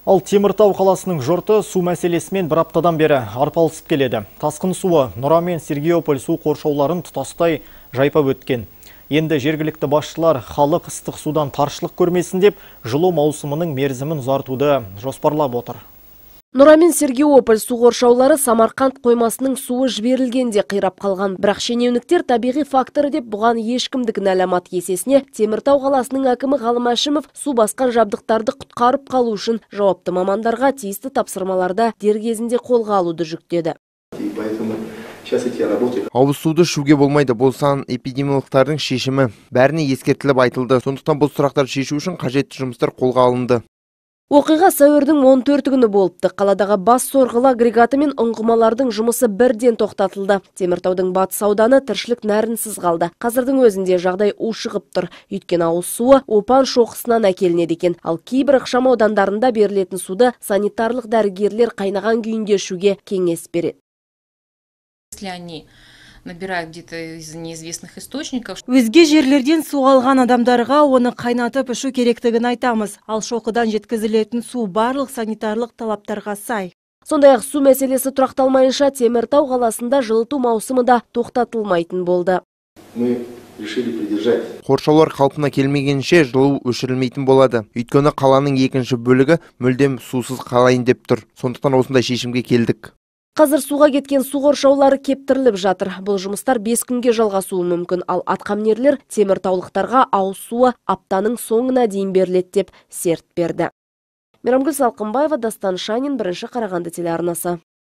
Ал Теміртау қаласының жұрты су мәселесімен бір аптадан бері арпалысып келеді. Тасқын суы Нұра мен Сергеополь су қоршауларын тұтастай жайпап өткен. Енді жергілікті басшылар халық ыстық судан таршылық көрмесін деп, жылу маусымының мерзімін ұзартуды жоспарлап отыр. Нұра мен Сергеополь су қоршаулары Самарқанд қоймасының суы жіберілгенде қирап қалған. Бірақ шенеуніктер табиғи факторы деп бұған ешкімді кінәламады. Есесіне Теміртау қаласының әкімі Ғалым Әшімов су басқан жабдықтарды құтқарып қалу үшін жауапты мамандарға тиісті тапсырмаларда дер кезінде қолға алуды жүктеді. Ауыз суды ішуге болмайды, болсан эпидемиологтардың шешімі. Бәріне ескертіліп айтылды. Сондықтан бұл сұрақтарды шешу үшін қажетті жұмыстар қолға алынды. Оқиға сәуірдің 14 күні болыпты. Қаладағы бас сорғылы агрегаты мен ұңғымалардың жұмысы бірден тоқтатылды. Теміртаудың батыс ауданы тіршілік нәрінсіз қалды. Қазірдің өзінде жағдай ушығып тұр. Өйткені ауыз суы опан шоқысынан әкелінеді екен. Ал кейбір ықшам аудандарында берілетін суды санитарлық дәрігерлер қайнаған күйінде ішуге кеңес береді. Если они набирают где-то из неизвестных источников. Өзге жерлерден су алған адамдарға оны қайнатып ішу керектігін айтамыз. Ал шоқыдан жеткізілетін су барлық санитарлық талаптарға сай. Сондай-ақ су мәселесі тұрақталмайынша Теміртау қаласында жылыту маусымы да тоқтатылмайтын болды. Қоршаулар қалпына келмегенше жылу өшірілмейтін болады. Өйткені қаланың екінші бөлігі мүлдем сусыз қалайын деп тұр. Сондықтан осындай шешімге келдік. Қазір суға кеткен су қоршаулары кептіріліп жатыр. Бұл жұмыстар 5 күнге жалғасуы мүмкін. Ал атқамінерлер теміртаулықтарға ауыз суы аптаның соңына дейін беріледі деп серт берді. Мейрамгүл Салқынбаева, Дастан Шанин, 1 Қарағанды телеарнасы.